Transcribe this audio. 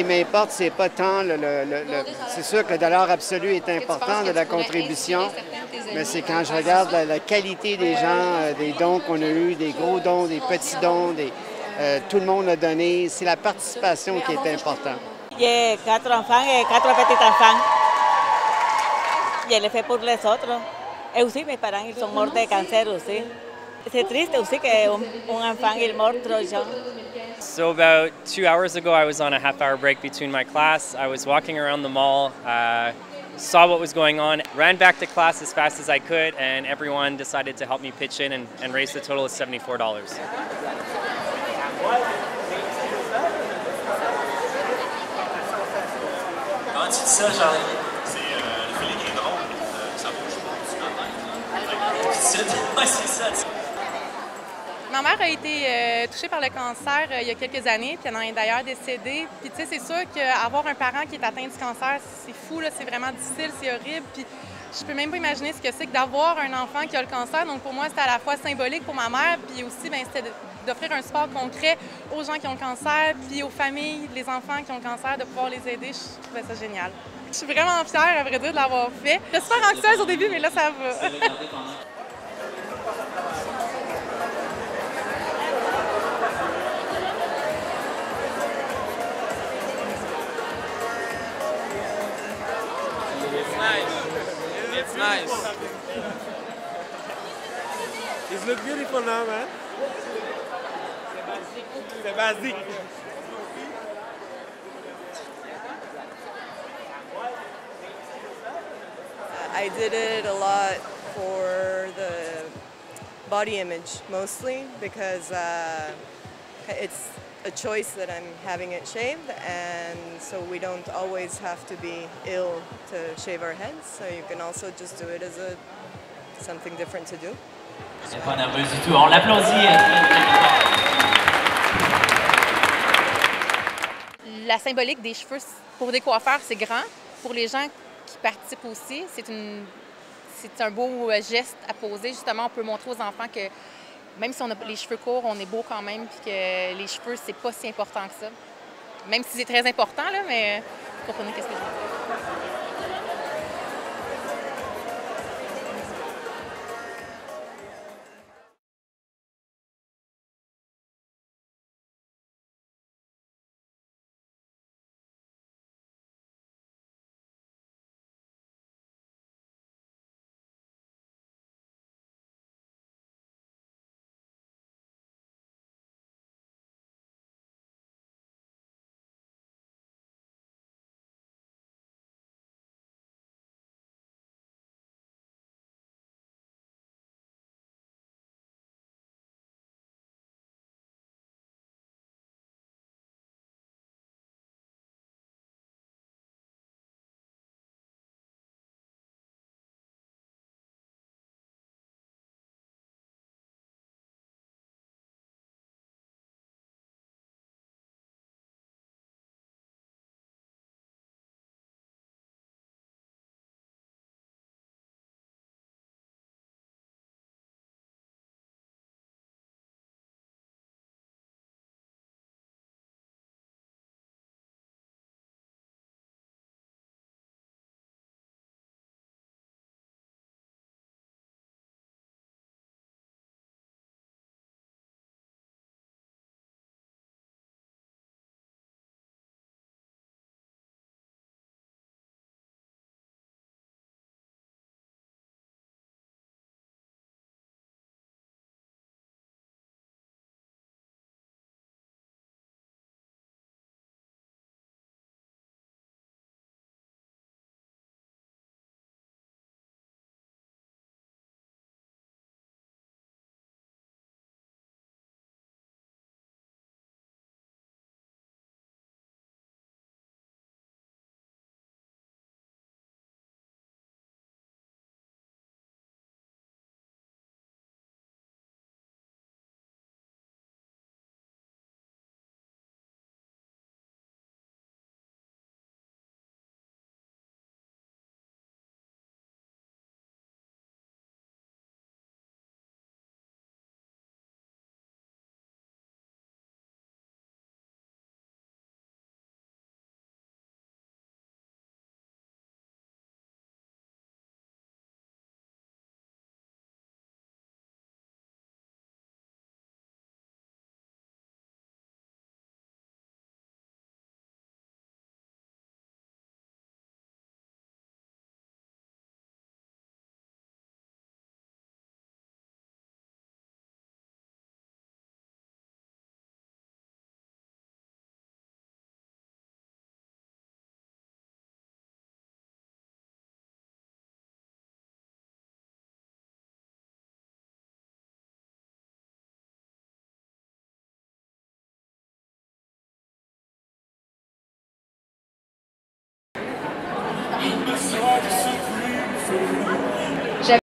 qui m'importe, c'est pas tant c'est sûr que le dollar absolu est important de la contribution, mais c'est quand je regarde la qualité des gens, des dons qu'on a eus, des gros dons, des petits dons, tout le monde a donné. C'est la participation qui est importante. J'ai 4 enfants et 4 petits-enfants. Je le fais pour les autres. Et aussi mes parents, ils sont morts de cancer aussi. C'est triste aussi qu'un enfant il meurt trop jeune. So about 2 hours ago, I was on a half-hour break between my class. I was walking around the mall, saw what was going on, ran back to class as fast as I could, and everyone decided to help me pitch in and raise the total of $74. Ah, tu dis ça, Charlie? C'est le filet qui est drôle. Ça bouge pas. Ouais, c'est ça. Ma mère a été touchée par le cancer il y a quelques années, puis elle en est d'ailleurs décédée. Puis tu sais, c'est sûr qu'avoir un parent qui est atteint du cancer, c'est fou, là, c'est vraiment difficile, c'est horrible. Puis je peux même pas imaginer ce que c'est que d'avoir un enfant qui a le cancer. Donc pour moi, c'était à la fois symbolique pour ma mère, puis aussi, bien, c'était d'offrir un support concret aux gens qui ont le cancer, puis aux familles, les enfants qui ont le cancer, de pouvoir les aider. Je trouvais ça génial. Je suis vraiment fière, à vrai dire, de l'avoir fait. J'étais super anxieuse au début, mais là, ça va. It's nice. It looks beautiful now, man. C'est basique. I did it a lot for the body image mostly because it's a choice that I'm having it shaved, and so we don't always have to be ill to shave our heads, so you can also just do it as something different to do. Elle n'est pas nerveuse du tout. On l'applaudit. La symbolique des cheveux pour des coiffeurs, c'est grand. Pour les gens qui participent aussi, c'est un beau geste à poser. Justement, on peut montrer aux enfants que même si on a les cheveux courts, on est beau quand même, puis que les cheveux, c'est pas si important que ça. Même si c'est très important, là, mais vous comprenez ce que je veux dire. so I disagree with you.